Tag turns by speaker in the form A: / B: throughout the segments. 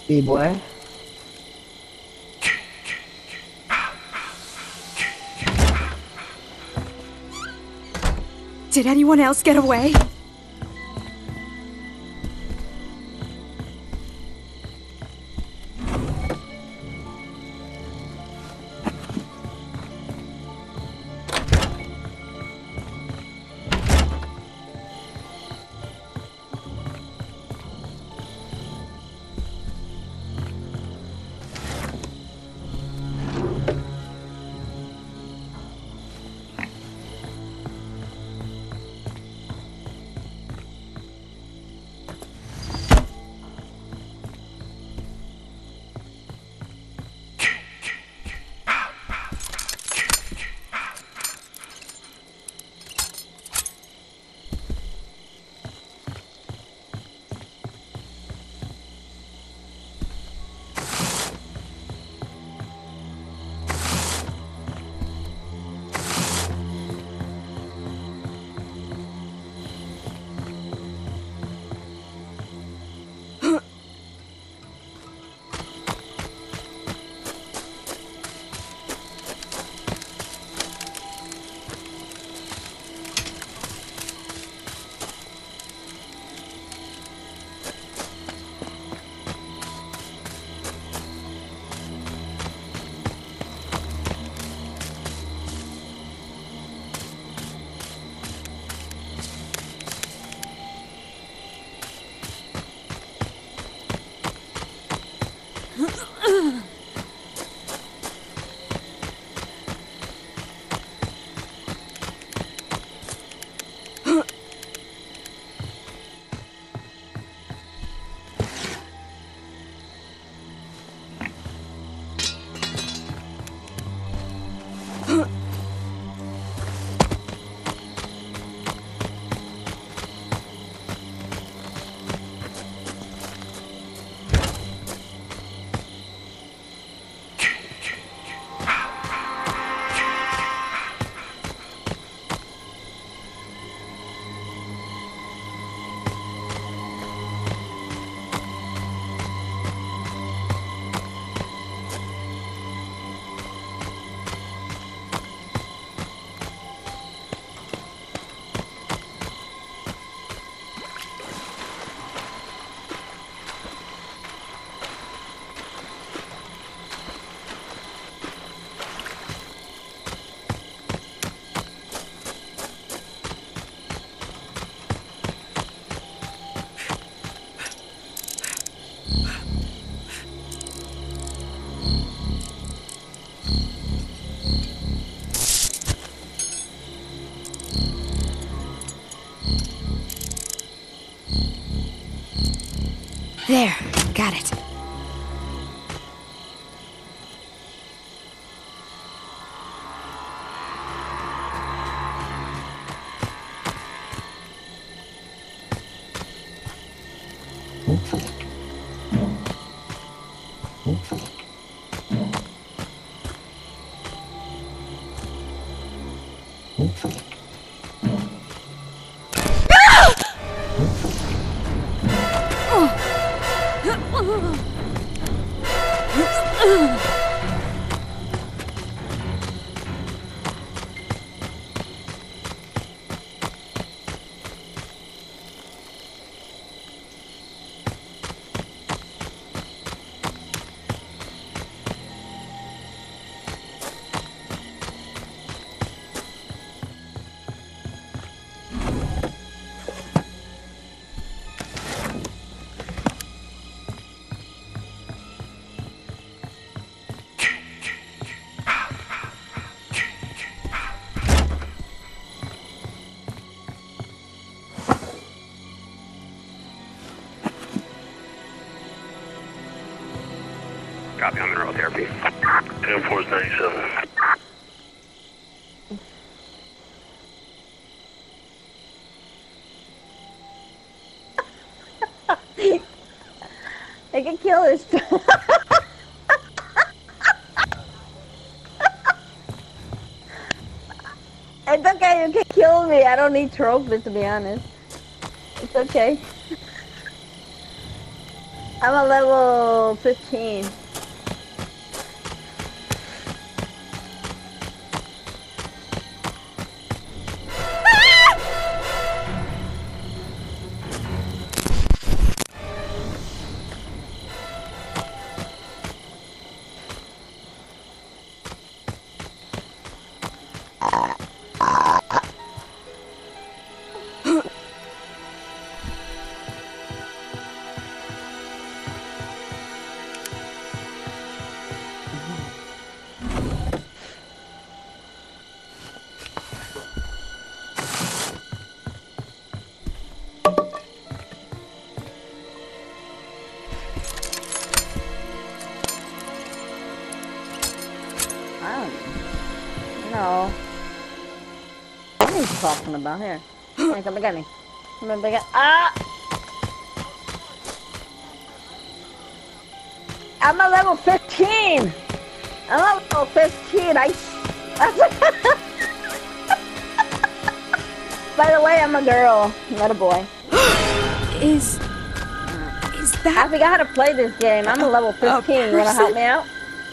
A: boy.
B: Did anyone else get away? There, got it.
C: Copy on mineral therapy. 10-4-97.
D: They can kill us. It's okay, you can kill me. I don't need trophies, to be honest. It's okay. I'm a level 15. No. What are you talking about here? Hey, come and get me. Come and get ah! I'm a level 15! I'm a level 15, By the way, I'm a girl, not a boy.
B: Is that...
D: I forgot how to play this game. I'm a level 15. You wanna help me out?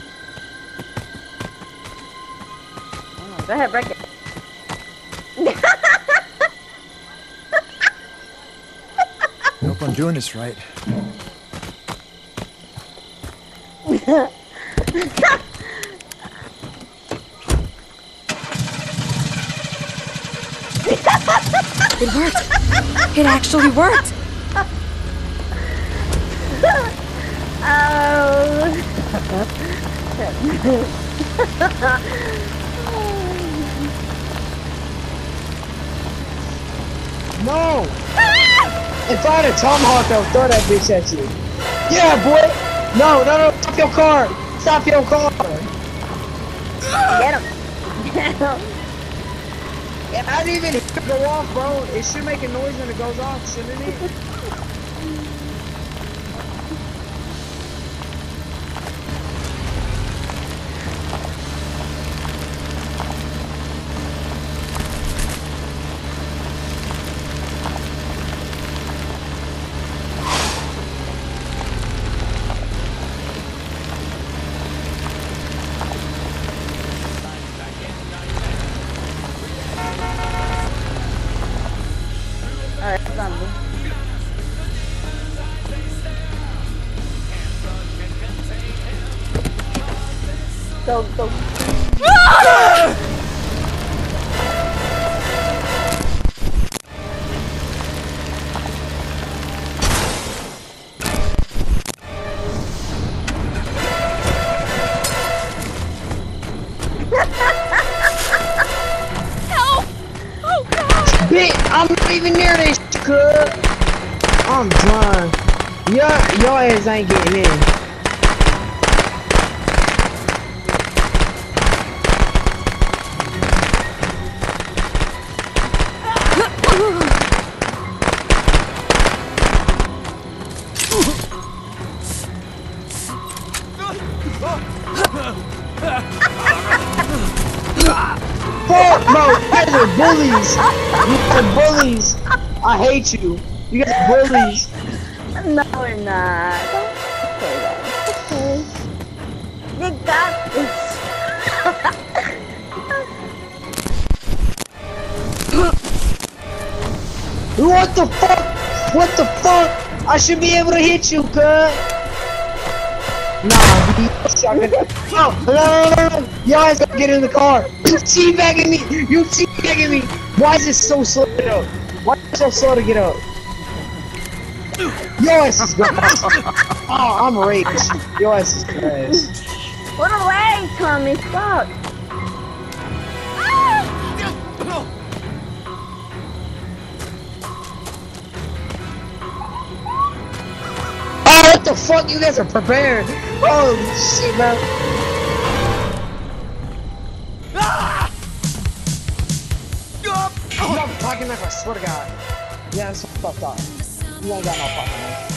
D: Oh, go ahead, break it.
A: I hope I'm doing this right.
B: It worked. It actually worked.
E: No! If I had a tomahawk, I would throw that bitch at you. Yeah, boy! No, stop your car! Stop your car!
D: Get him! Get him!
E: I didn't even hit it go off, bro. It should make a noise when it goes off, shouldn't it?
D: Alright, it's on me. Go.
E: Bitch, I'm not even near this club. I'm done. Your ass ain't getting in. Fuck, bro, you guys are bullies. You guys are bullies. I hate you. You guys are bullies.
D: No, we're not. Don't say that. Okay. You got this.
E: What the fuck? What the fuck? I should be able to hit you, cuz. Nah, dude. No. Y'all guys gotta get in the car. You teabagging me. You teabagging me. Why is it so slow to get up? Why is it so slow to get up? Your ass is good. Oh, I'm rage. Your ass is trash.
D: What a leg, Tommy. Fuck.
E: Oh, what the fuck? You guys are prepared. Holy shit, man. You got a pocket knife, I swear to God. Yeah, that's fucked up. You ain't got no pocket knife.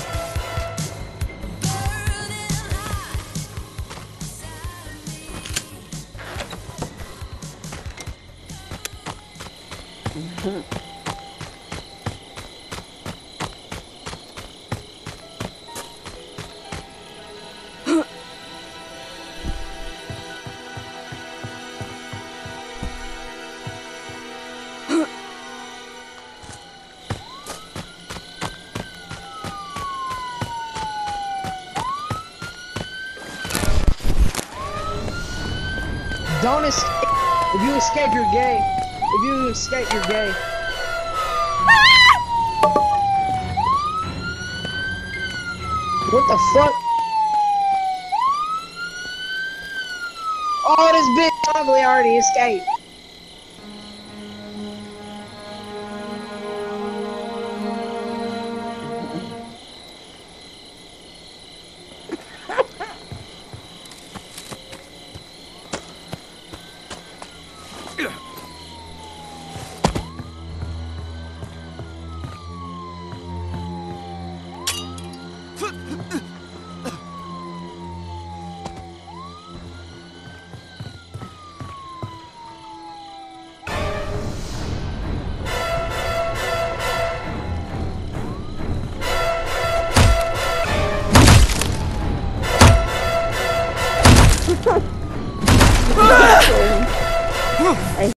E: Don't escape. If you escape, you're gay. If you escape, you're gay. What the fuck? Oh, this bitch ugly already escaped.